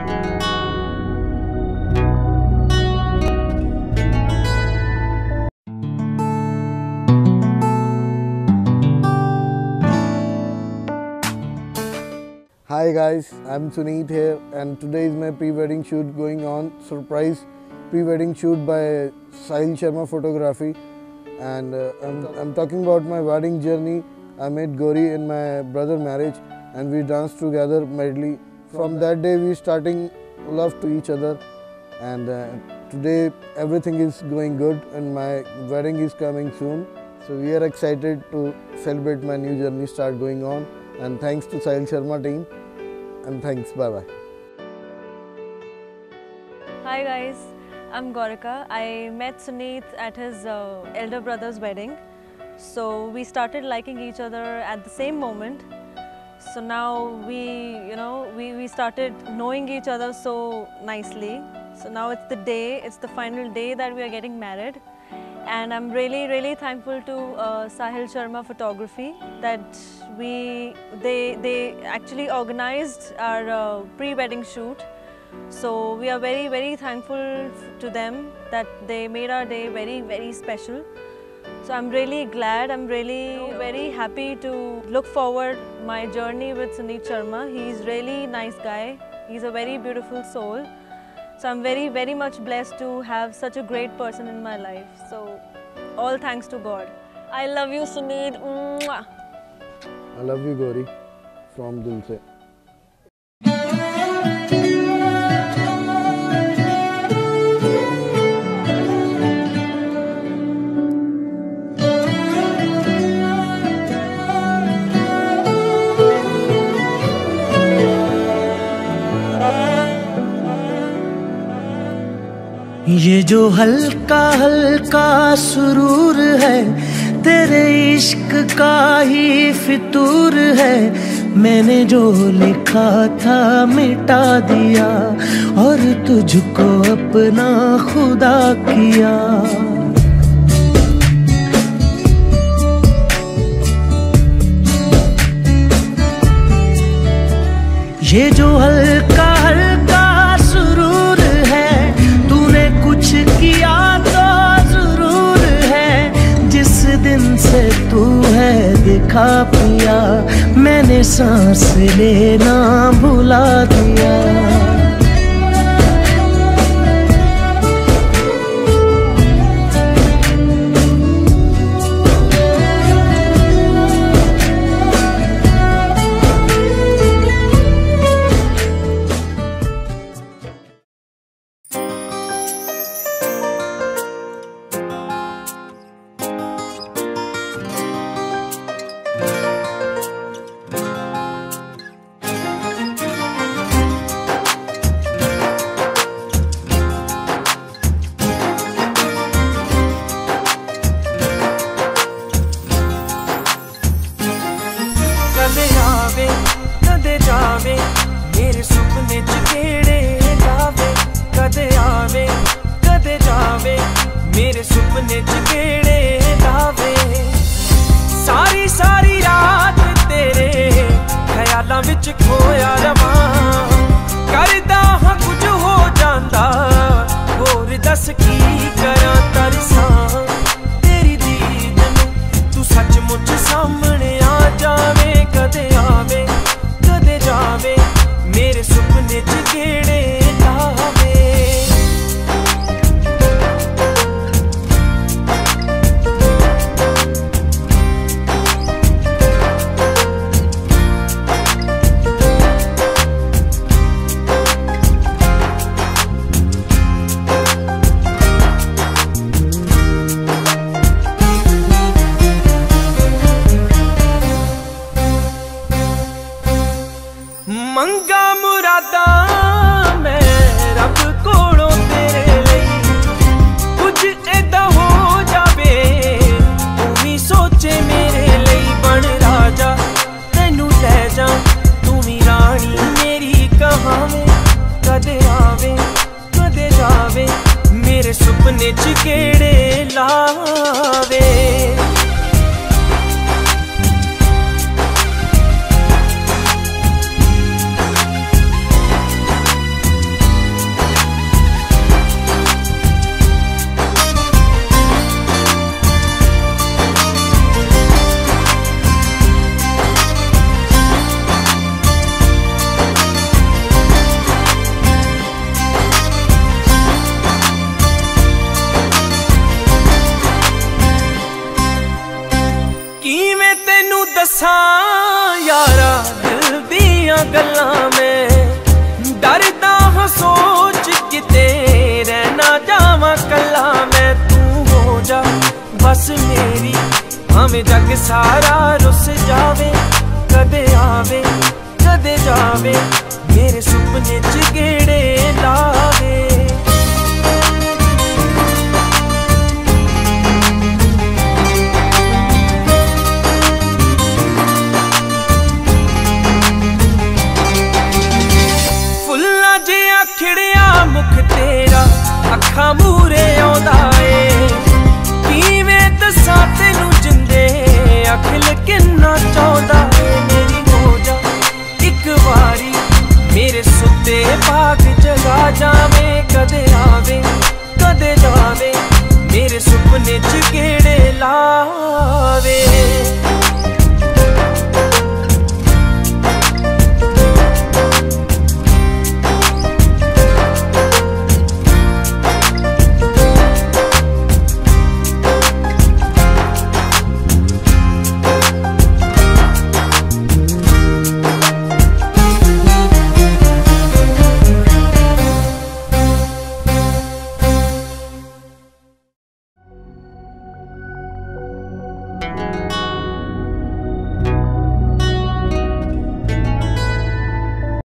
Hi guys, I'm Suneet here and today is my pre-wedding shoot going on. Surprise pre-wedding shoot by Sahil Sharma Photography, and I'm talking about my wedding journey. I met Gauri in my brother's marriage and we danced together madly. From that day we starting love to each other, and today everything is going good and my wedding is coming soon. So we are excited to celebrate my new journey start going on, and thanks to Sahil Sharma team. And thanks, bye-bye. Hi guys, I'm Gaurika. I met Suneet at his elder brother's wedding. So we started liking each other at the same moment. So now we started knowing each other so nicely. So now it's the day, it's the final day that we are getting married. And I'm really thankful to Sahil Sharma Photography that they actually organized our pre-wedding shoot. So we are very thankful to them that they made our day very special. So I'm really glad, I'm really very happy to look forward my journey with Suneet Sharma. He's really nice guy. He's a very beautiful soul. So I'm very much blessed to have such a great person in my life. So all thanks to God. I love you, Suneet. Mwah. I love you, Gauri, from Dil Se. ये जो हल्का हल्का सुरूर है तेरे इश्क का ही फितूर है। मैंने जो लिखा था मिटा दिया और तुझको अपना खुदा किया। ये जो हल्का हल्का सुरूर है तूने कुछ किया तो जरूर है। जिस दिन से तू है दिखा पिया मैंने सांस लेना भुला दिया। कदे जावे मेरे सुपने च केड़े लावे। कदे आवे कदे जावे मेरे सुपने च केड़े लावे। सारी सारी रात तेरे ख्यालां विच खोया रवां। करदा हां कुछ हो जांदा होर दस की करां। तरसां तेरी दीद नूं तू सचमुच सामने आ जावे। कदे आवे कदे जावे मेरे सुपने च केड़े लावे। मंगा मुरादा मैं रब कोलों तेरे लई। कुछ ऐदा हो जावे तू भी सोचे मेरे लई। बन राजा तेनू ले जा तू भी रानी मेरी कहावे। कदे आवे कदे जावे मेरे सुपने च केड़े लावे। गल्लां मैं डरदा हाँ सोच किते रहना जावां कल्ला मैं। तू हो जा बस मेरी भावें जग सारा रुस जावे, कदे आवे कदे जावे मेरे सुपने च गेड़